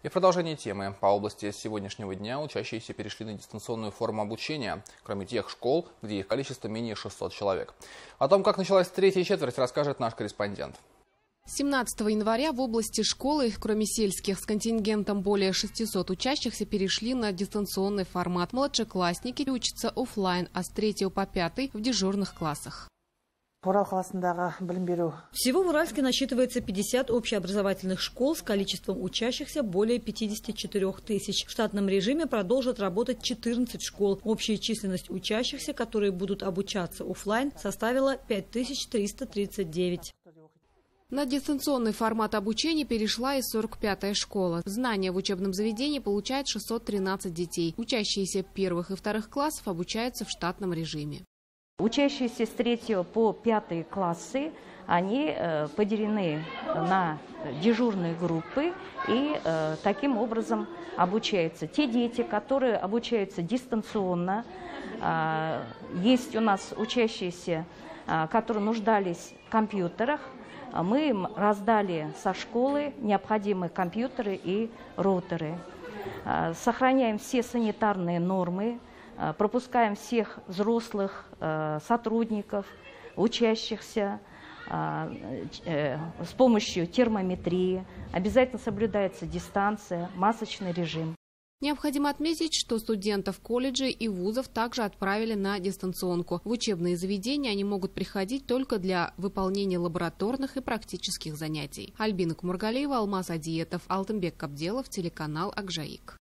И в продолжение темы. По области с сегодняшнего дня учащиеся перешли на дистанционную форму обучения, кроме тех школ, где их количество менее 600 человек. О том, как началась третья четверть, расскажет наш корреспондент. 17 января в области школы, кроме сельских, с контингентом более 600 учащихся перешли на дистанционный формат. Младшеклассники учатся офлайн, а с 3 по 5 в дежурных классах. Всего в Уральске насчитывается 50 общеобразовательных школ с количеством учащихся более 54 тысяч. В штатном режиме продолжат работать 14 школ. Общая численность учащихся, которые будут обучаться офлайн, составила 5339. На дистанционный формат обучения перешла и 45-я школа. Знания в учебном заведении получают 613 детей. Учащиеся первых и вторых классов обучаются в штатном режиме. Учащиеся с 3 по 5 классы, они поделены на дежурные группы и таким образом обучаются. Те дети, которые обучаются дистанционно, есть у нас учащиеся, которые нуждались в компьютерах, мы им раздали со школы необходимые компьютеры и роутеры. Сохраняем все санитарные нормы. Пропускаем всех взрослых сотрудников, учащихся с помощью термометрии. Обязательно соблюдается дистанция, масочный режим. Необходимо отметить, что студентов колледжей и вузов также отправили на дистанционку. В учебные заведения они могут приходить только для выполнения лабораторных и практических занятий. Альбина Кумаргалиева, Алмаз Адиетов, Алтынбек Кабделов, телеканал Акжаик.